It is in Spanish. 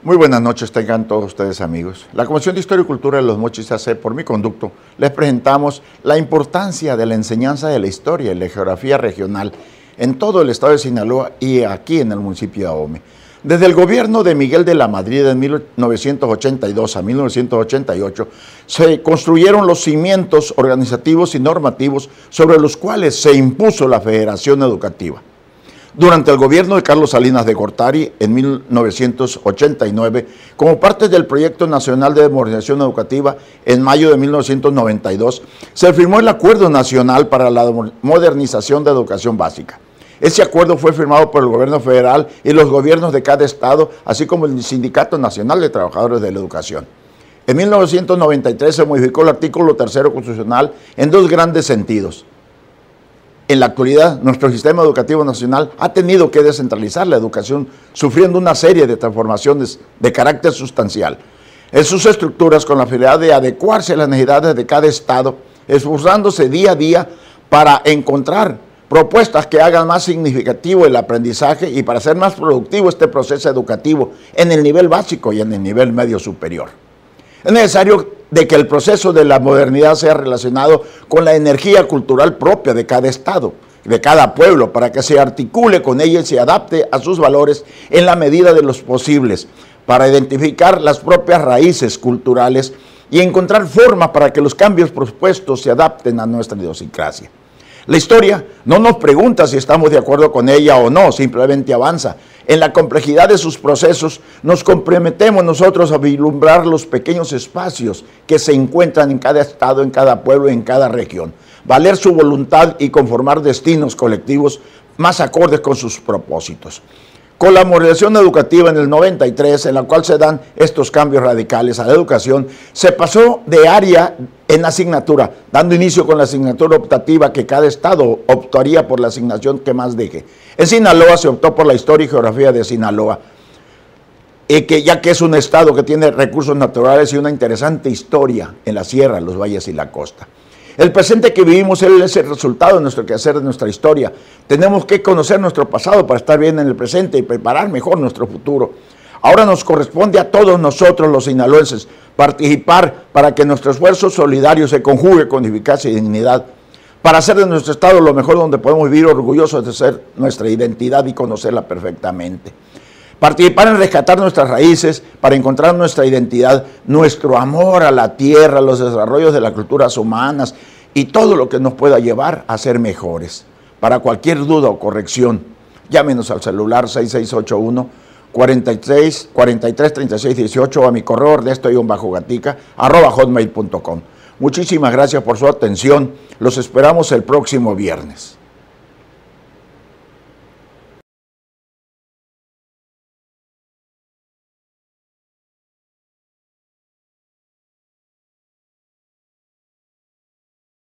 Muy buenas noches, tengan todos ustedes amigos. La Comisión de Historia y Cultura de Los Mochis AC, por mi conducto, les presentamos la importancia de la enseñanza de la historia y la geografía regional en todo el estado de Sinaloa y aquí en el municipio de Ahome. Desde el gobierno de Miguel de la Madrid de 1982 a 1988 se construyeron los cimientos organizativos y normativos sobre los cuales se impuso la Federación Educativa. Durante el gobierno de Carlos Salinas de Gortari, en 1989, como parte del Proyecto Nacional de Modernización Educativa, en mayo de 1992, se firmó el Acuerdo Nacional para la Modernización de Educación Básica. Ese acuerdo fue firmado por el gobierno federal y los gobiernos de cada estado, así como el Sindicato Nacional de Trabajadores de la Educación. En 1993 se modificó el artículo 3º constitucional en dos grandes sentidos. En la actualidad, nuestro sistema educativo nacional ha tenido que descentralizar la educación, sufriendo una serie de transformaciones de carácter sustancial en sus estructuras con la finalidad de adecuarse a las necesidades de cada estado, esforzándose día a día para encontrar propuestas que hagan más significativo el aprendizaje y para hacer más productivo este proceso educativo en el nivel básico y en el nivel medio superior. Es necesario de que el proceso de la modernidad sea relacionado con la energía cultural propia de cada estado, de cada pueblo, para que se articule con ella y se adapte a sus valores en la medida de los posibles, para identificar las propias raíces culturales y encontrar formas para que los cambios propuestos se adapten a nuestra idiosincrasia. La historia no nos pregunta si estamos de acuerdo con ella o no, simplemente avanza. En la complejidad de sus procesos nos comprometemos nosotros a vislumbrar los pequeños espacios que se encuentran en cada estado, en cada pueblo, en cada región. Valer su voluntad y conformar destinos colectivos más acordes con sus propósitos. Con la modernización educativa en el 93, en la cual se dan estos cambios radicales a la educación, se pasó de área en asignatura, dando inicio con la asignatura optativa que cada estado optaría por la asignación que más deje. En Sinaloa se optó por la historia y geografía de Sinaloa, ya que es un estado que tiene recursos naturales y una interesante historia en la sierra, los valles y la costa. El presente que vivimos es el resultado de nuestro quehacer, de nuestra historia. Tenemos que conocer nuestro pasado para estar bien en el presente y preparar mejor nuestro futuro. Ahora nos corresponde a todos nosotros los sinaloenses participar para que nuestro esfuerzo solidario se conjugue con eficacia y dignidad, para hacer de nuestro estado lo mejor donde podemos vivir orgullosos de ser nuestra identidad y conocerla perfectamente. Participar en rescatar nuestras raíces para encontrar nuestra identidad, nuestro amor a la tierra, los desarrollos de las culturas humanas y todo lo que nos pueda llevar a ser mejores. Para cualquier duda o corrección, llámenos al celular 6681 43 36 18 o a mi correo ernesto_gatica@hotmail.com. Muchísimas gracias por su atención. Los esperamos el próximo viernes.